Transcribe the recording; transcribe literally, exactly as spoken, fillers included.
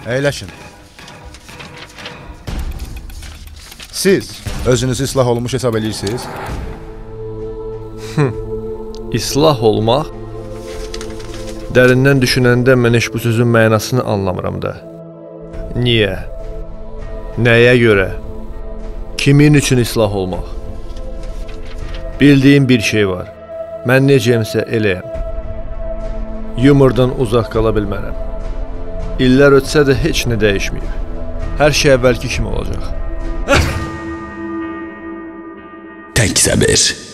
Əyləşin. Siz özünüzü islah olmuş hesab edirsiniz? İslah olmaq? Dərindən düşünəndə mən heç bu sözün mənasını anlamıram da. Niyə? Nəyə görə? Kimin üçün islah olmaq? Bildiyim bir şey var. Mən necəmsə eləyəm. Yumordan uzaq qala bilmərəm. İllər ötsə də heç nə dəyişməyib. Hər şey əvvəlki kimi olacaq. Tək səbir.